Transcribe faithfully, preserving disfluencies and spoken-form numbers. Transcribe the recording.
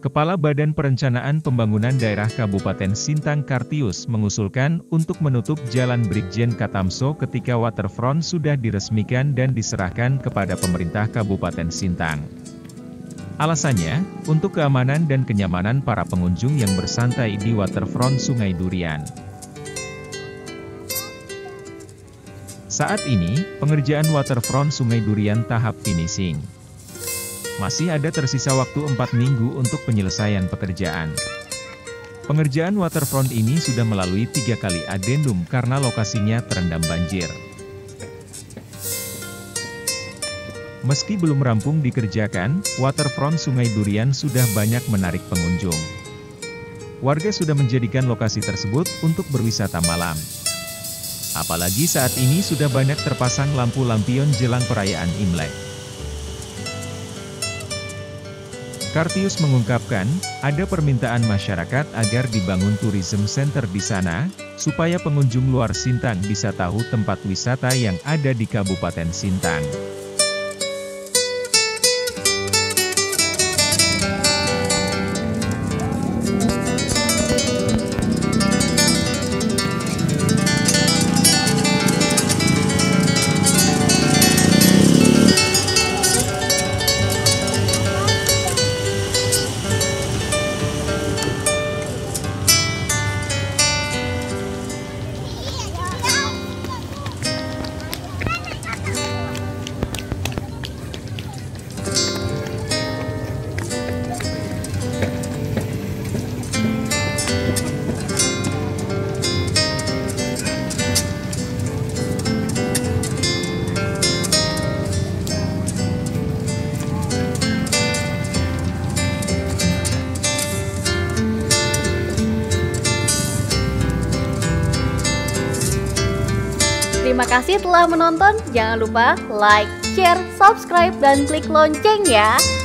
Kepala Badan Perencanaan Pembangunan Daerah Kabupaten Sintang Kartius mengusulkan untuk menutup Jalan Brigjen Katamso ketika waterfront sudah diresmikan dan diserahkan kepada pemerintah Kabupaten Sintang. Alasannya, untuk keamanan dan kenyamanan para pengunjung yang bersantai di waterfront Sungai Durian. Saat ini, pengerjaan waterfront Sungai Durian tahap finishing. Masih ada tersisa waktu empat minggu untuk penyelesaian pekerjaan. Pengerjaan waterfront ini sudah melalui tiga kali adendum karena lokasinya terendam banjir. Meski belum rampung dikerjakan, waterfront Sungai Durian sudah banyak menarik pengunjung. Warga sudah menjadikan lokasi tersebut untuk berwisata malam. Apalagi saat ini sudah banyak terpasang lampu lampion jelang perayaan Imlek. Kartius mengungkapkan, ada permintaan masyarakat agar dibangun tourism center di sana, supaya pengunjung luar Sintang bisa tahu tempat wisata yang ada di Kabupaten Sintang. Terima kasih telah menonton, jangan lupa like, share, subscribe, dan klik lonceng ya.